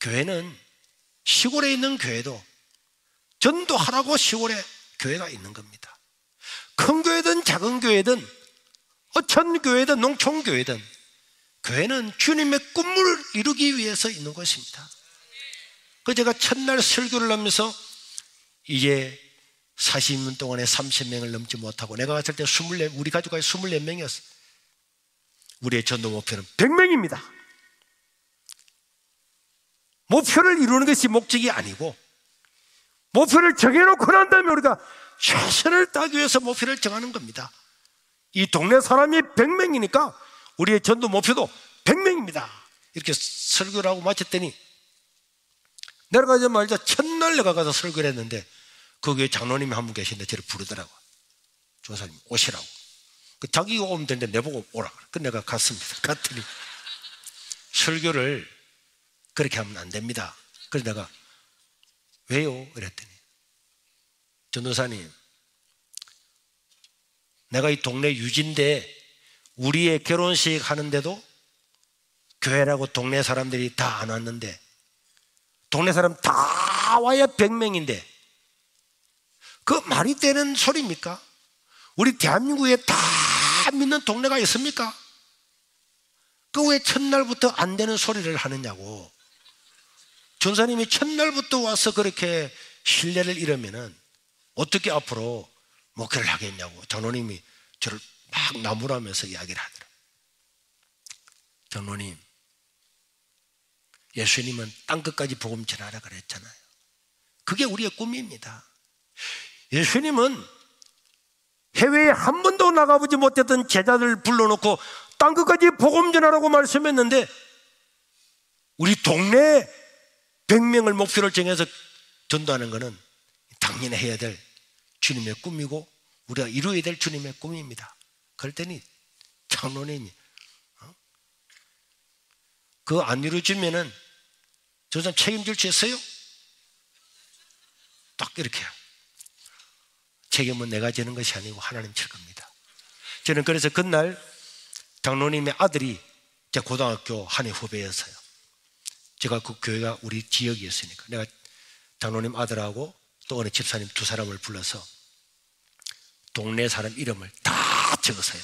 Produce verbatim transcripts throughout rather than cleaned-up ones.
교회는 시골에 있는 교회도 전도하라고 시골에 교회가 있는 겁니다. 큰 교회든 작은 교회든 어촌 교회든 농촌 교회든 교회는 주님의 꿈을 이루기 위해서 있는 것입니다. 그 제가 첫날 설교를 하면서 이제 사십 년 동안에 삼십 명을 넘지 못하고 내가 갔을 때 이십사, 우리 가족이 이십사 명이었어요. 우리의 전도 목표는 백 명입니다. 목표를 이루는 것이 목적이 아니고 목표를 정해놓고 난 다음에 우리가 최선을 다하기 위해서 목표를 정하는 겁니다. 이 동네 사람이 백 명이니까 우리의 전도 목표도 백 명입니다. 이렇게 설교를 하고 마쳤더니 내려가자마자 첫날 내가 가서 설교를 했는데 거기에 장로님이 한 분 계신데 저를 부르더라고. 조사님 오시라고. 자기가 오면 되는데 내보고 오라. 그래서 내가 갔습니다. 갔더니 설교를 그렇게 하면 안 됩니다. 그래서 내가 왜요? 그랬더니 전도사님, 내가 이 동네 유지인데 우리의 결혼식 하는데도 교회라고 동네 사람들이 다 안 왔는데 동네 사람 다 와야 백 명인데 그 말이 되는 소리입니까? 우리 대한민국에 다 믿는 동네가 있습니까? 그 왜 첫날부터 안 되는 소리를 하느냐고. 전사님이 첫날부터 와서 그렇게 신뢰를 잃으면은 어떻게 앞으로 목회를 하겠냐고 장로님이 저를 막 나무라면서 이야기를 하더라고요. 장로님, 예수님은 땅끝까지 복음 전하라 그랬잖아요. 그게 우리의 꿈입니다. 예수님은 해외에 한 번도 나가보지 못했던 제자들을 불러놓고 땅끝까지 복음 전하라고 말씀했는데 우리 동네 백 명을 목표를 정해서 전도하는 것은 당연히 해야 될 주님의 꿈이고 우리가 이루어야 될 주님의 꿈입니다. 그럴 때니 장로님이 어? 그거 안 이루어지면은 저 사람 책임질 수 있어요? 딱 이렇게 책임은 내가 지는 것이 아니고 하나님 질 겁니다. 저는 그래서 그날 장로님의 아들이 제 고등학교 한 해 후배였어요. 제가 그 교회가 우리 지역이었으니까 내가 장로님 아들하고 또 어느 집사님 두 사람을 불러서 동네 사람 이름을 다 적었어요.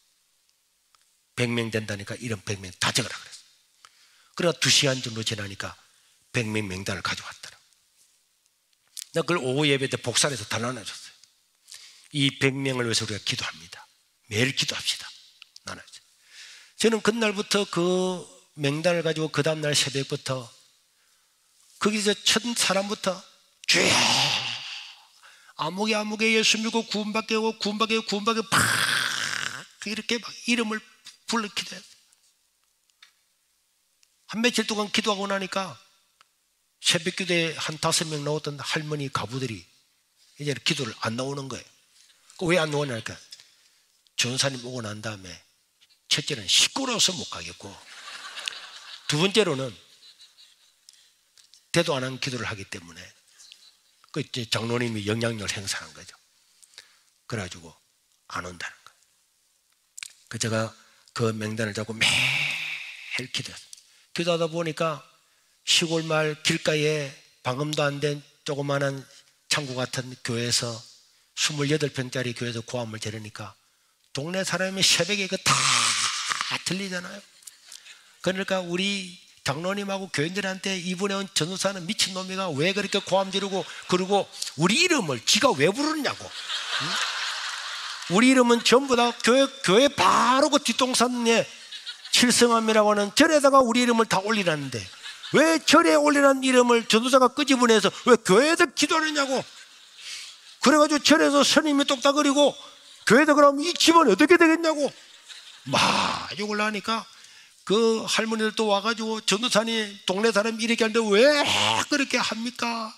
백 명 된다니까 이름 백 명 다 적으라 그랬어요. 그래가 두 시간 정도 지나니까 백 명 명단을 가져왔더라. 내가 그걸 오후 예배 때 복산해서 다 나눠줬어요. 이 백 명을 위해서 우리가 기도합니다. 매일 기도합시다. 나눠줘. 저는 그날부터 그 명단을 가지고 그 다음날 새벽부터 거기서 첫 사람부터 주여 아무개 아무개 예수 믿고 구원받게 하고 구원받게 하고 구원받게 팍 이렇게 막 이름을 불러 기도했어요. 한 며칠 동안 기도하고 나니까 새벽 기도에 한 다섯 명 나오던 할머니 가부들이 이제 기도를 안 나오는 거예요. 왜 안 나오냐니까 전사님 오고 난 다음에 첫째는 시끄러워서 못 가겠고 두 번째로는 대도 안 한 기도를 하기 때문에 그 이제 장로님이 영향력을 행사한 거죠. 그래가지고 안 온다는 거예요. 그 제가 그 명단을 잡고 매일 기도했어요. 기도하다 보니까 시골 마을 길가에 방음도 안 된 조그마한 창고 같은 교회에서 이십팔 평짜리 교회에서 고함을 지르니까 동네 사람이 새벽에 그 다 들리잖아요. 그러니까 우리 장로님하고 교인들한테 이번에 온 전도사는 미친놈이가 왜 그렇게 고함 지르고 그리고 우리 이름을 지가 왜 부르느냐고. 응? 우리 이름은 전부 다 교회, 교회 바로 그 뒷동산에 칠성함이라고 하는 절에다가 우리 이름을 다 올리라는데 왜 절에 올리라는 이름을 전도사가 끄집어내서 왜 교회에서 기도하느냐고. 그래가지고 절에서 스님이 똑딱거리고 교회에서 그러면 이 집은 어떻게 되겠냐고 막 욕을 하니까 그 할머니들 또 와가지고 전도사님 동네 사람 이렇게 하는데 왜 그렇게 합니까?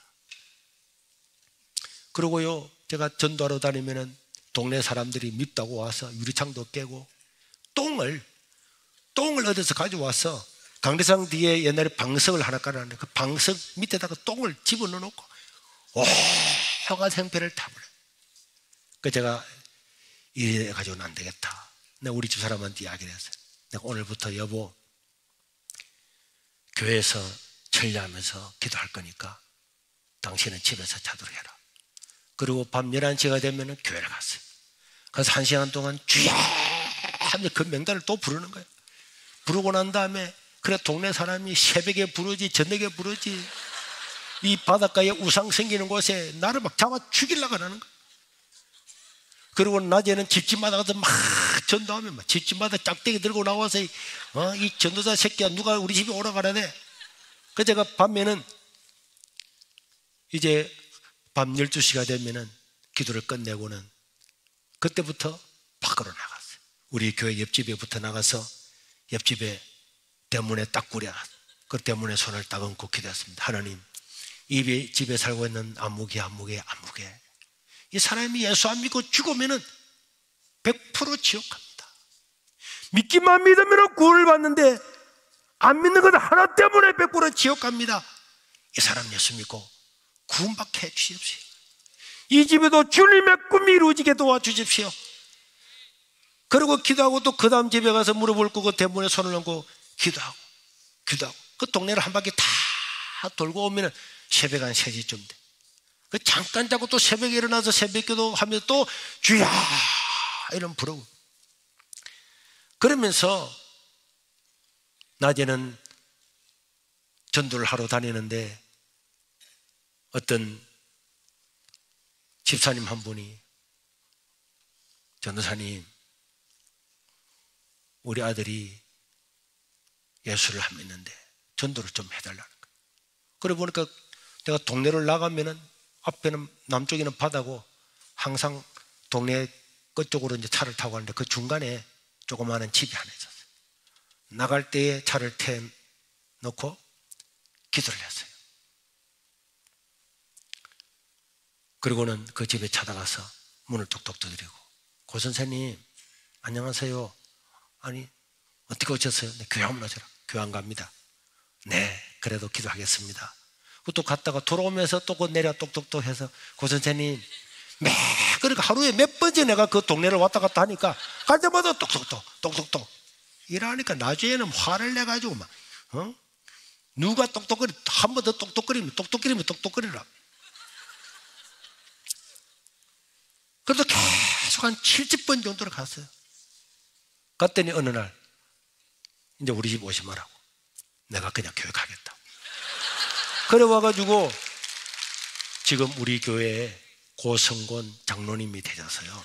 그러고요 제가 전도하러 다니면은 동네 사람들이 밉다고 와서 유리창도 깨고 똥을 똥을 얻어서 가져와서 강대상 뒤에 옛날에 방석을 하나 깔아놨는데 그 방석 밑에다가 똥을 집어넣어 놓고 오가 생패를 타버려. 그 제가 이래 가지고는 안 되겠다. 내가 우리 집사람한테 이야기를 했어요. 내가 오늘부터 여보 교회에서 천리하면서 기도할 거니까 당신은 집에서 자도록 해라. 그리고 밤 열한 시가 되면 교회를 갔어요. 그래서 한 시간 동안 주야 하면서 그 명단을 또 부르는 거예요. 부르고 난 다음에 그래 동네 사람이 새벽에 부르지 저녁에 부르지 이 바닷가에 우상 생기는 곳에 나를 막 잡아 죽이려고 하는 거예요. 그리고 낮에는 집집마다 가서 막 전도하면 막 집집마다 짝대기 들고 나와서 어, 이 전도자 새끼야 누가 우리 집에 오라 가라네. 그 제가 밤에는 이제 밤 열두 시가 되면은 기도를 끝내고는 그때부터 밖으로 나갔어요. 우리 교회 옆집에 붙어 나가서 옆집에 대문에 딱 꾸려 그 대문에 손을 딱 얹고 기도했습니다. 하나님, 이 집에 살고 있는 안무개 안무개 안무개 이 사람이 예수 안 믿고 죽으면은 백 퍼센트 지옥 갑니다. 믿기만 믿으면 구원을 받는데 안 믿는 것 하나 때문에 백 퍼센트 지옥 갑니다. 이 사람 예수 믿고 구원받게 해 주십시오. 이 집에도 주님의 꿈이 이루어지게 도와주십시오. 그리고 기도하고 또 그 다음 집에 가서 무릎을 꿇고 대문에 손을 얹고 기도하고 기도하고 그 동네를 한 바퀴 다 돌고 오면 새벽 한 세 시쯤 돼. 그 잠깐 자고 또 새벽에 일어나서 새벽기도 하면서 또 주야 이런 부르고 그러면서 낮에는 전도를 하러 다니는데 어떤 집사님 한 분이 전도사님 우리 아들이 예수를 안 믿는데 전도를 좀 해달라는 거예요. 그래 보니까 내가 동네를 나가면은 앞에는 남쪽에는 바다고 항상 동네 끝쪽으로 이제 차를 타고 가는데 그 중간에 조그마한 집이 하나 있었어요. 나갈 때에 차를 태 놓고 기도를 했어요. 그리고는 그 집에 찾아가서 문을 톡톡 두드리고 고 선생님 안녕하세요. 아니 어떻게 오셨어요? 네, 교회 한번 오셔라. 교회 안 갑니다. 네 그래도 기도하겠습니다. 또 갔다가 돌아오면서 또 그 내려 똑똑똑 해서 고 선생님 매 그러니까 하루에 몇 번째 내가 그 동네를 왔다 갔다 하니까 갈 때마다 똑똑똑 똑똑똑 이러니까 나중에는 화를 내가지고 막 어? 누가 똑똑거리 한 번 더 똑똑거리면 똑똑거리면 똑똑거리라. 그래도 계속 한 칠십 번 정도를 갔어요. 갔더니 어느 날 이제 우리 집 오지 말라고 내가 그냥 교회 가겠다. 그래 와가지고 지금 우리 교회에 고성곤 장로님이 되셔서요.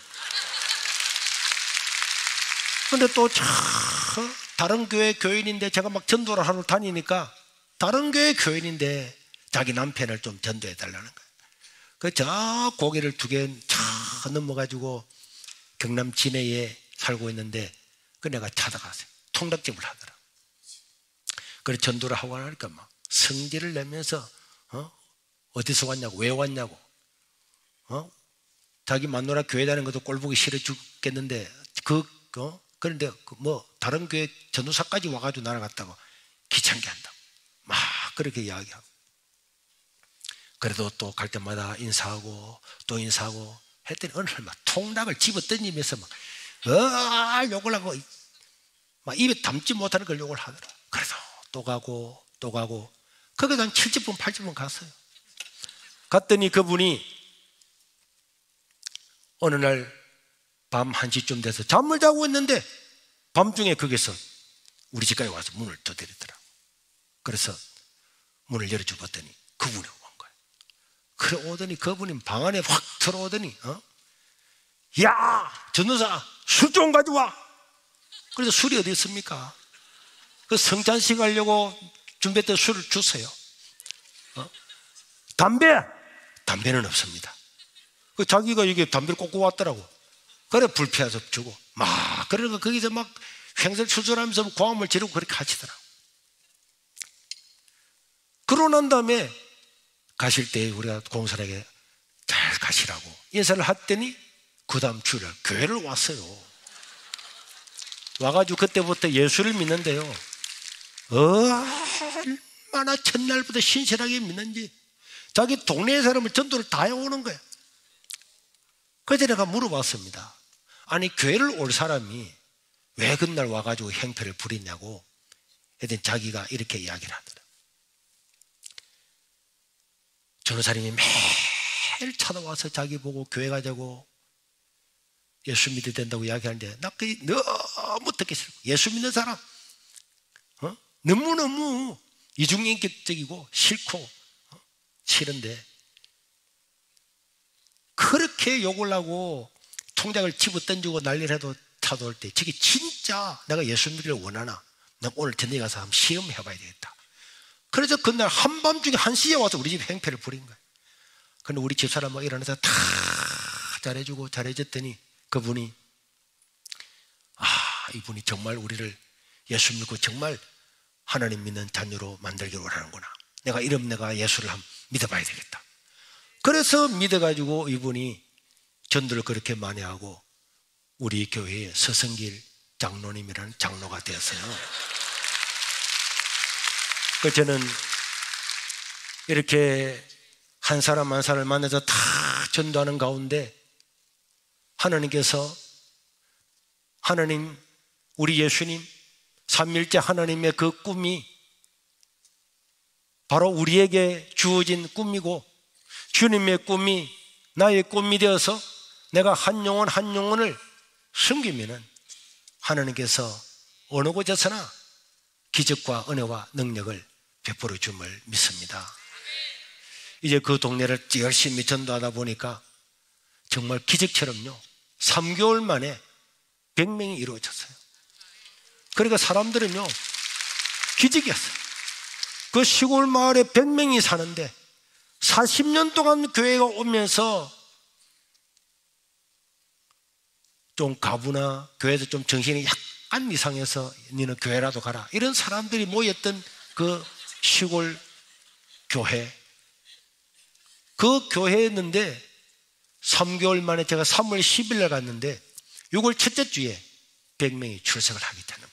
근데 또 참 다른 교회 교인인데 제가 막 전도를 하러 다니니까 다른 교회 교인인데 자기 남편을 좀 전도해 달라는 거예요. 그 저 고개를 두 개 차 넘어가지고 경남 진해에 살고 있는데 그 내가 찾아갔어요. 통닭집을 하더라. 그래 전도를 하고 하니까 막 성질을 내면서 어? 어디서 왔냐고 왜 왔냐고 어? 자기 만노라 교회 다니는 것도 꼴보기 싫어 죽겠는데 그 어? 그런데 그 뭐 다른 교회 전도사까지 와가지고 날아갔다고 귀찮게 한다고 막 그렇게 이야기하고 그래도 또 갈 때마다 인사하고 또 인사하고 했더니 어느 날 막 통닭을 집어 던지면서 막 어, 욕을 하고 막 입에 담지 못하는 걸 욕을 하더라. 그래도 또 가고 또 가고 거기서 한 칠십 분 팔십 분 갔어요. 갔더니 그분이 어느 날 밤 한 시쯤 돼서 잠을 자고 있는데 밤중에 거기서 우리 집까지 와서 문을 두드리더라고. 그래서 문을 열어주고 봤더니 그분이 온 거예요. 그래 오더니 그분이 방 안에 확 들어오더니 어? 야 전도사 술 좀 가져와. 그래서 술이 어디 있습니까? 그 성찬식 하려고 준비했던 술을 주세요. 어? 담배 담배는 없습니다. 그 자기가 이게 담배를 꽂고 왔더라고. 그래 불피해서 주고 막 그러니까 거기서 막 횡설수설하면서 고함을 지르고 그렇게 하시더라고. 그러고 난 다음에 가실 때 우리가 공사에게 잘 가시라고 인사를 했더니 그 다음 주일 교회를 왔어요. 와가지고 그때부터 예수를 믿는데요. 얼마나 첫날부터 신실하게 믿는지 자기 동네 사람을 전도를 다 해오는 거예요. 그래서 내가 물어봤습니다. 아니 교회를 올 사람이 왜 그날 와가지고 행패를 부리냐고 했더니 자기가 이렇게 이야기를 하더라. 전도사님이 매일 찾아와서 자기 보고 교회 가자고 예수 믿어야 된다고 이야기하는데 나 그게 너무 듣기 싫고, 예수 믿는 사람 어? 너무너무 이중인격적이고 싫고 어? 싫은데 그렇게 욕을 하고 통장을 집어던지고 난리를 해도 찾아올 때 저게 진짜 내가 예수 믿기를 원하나? 내가 오늘 전에 가서 한번 시험해 봐야 되겠다. 그래서 그날 한밤중에 한 시에 와서 우리 집 행패를 부린 거예요. 근데 우리 집사람 막 일어나서 다 잘해주고 잘해줬더니 그분이 아, 이분이 정말 우리를 예수 믿고 정말 하나님 믿는 자녀로 만들기를 원하는구나. 내가 이름 내가 예수를 한번 믿어봐야 되겠다. 그래서 믿어가지고 이분이 전도를 그렇게 많이 하고 우리 교회에 서성길 장로님이라는 장로가 되었어요. 그 저는 이렇게 한 사람 한 사람을 만나서 다 전도하는 가운데 하나님께서 하나님 우리 예수님 삼위일체 하나님의 그 꿈이 바로 우리에게 주어진 꿈이고 주님의 꿈이 나의 꿈이 되어서 내가 한 영혼 한 영혼을 섬기면은 하나님께서 어느 곳에서나 기적과 은혜와 능력을 베풀어 줌을 믿습니다. 이제 그 동네를 열심히 전도하다 보니까 정말 기적처럼요 삼 개월 만에 백 명이 이루어졌어요. 그러니까 사람들은요 기적이었어요. 그 시골 마을에 백 명이 사는데 사십 년 동안 교회가 오면서 좀 가부나 교회에서 좀 정신이 약간 이상해서 너는 교회라도 가라 이런 사람들이 모였던 그 시골 교회, 그 교회였는데 삼 개월 만에 제가 삼월 십일 날 갔는데 유월 첫째 주에 백 명이 출석을 하게 되는 거예요.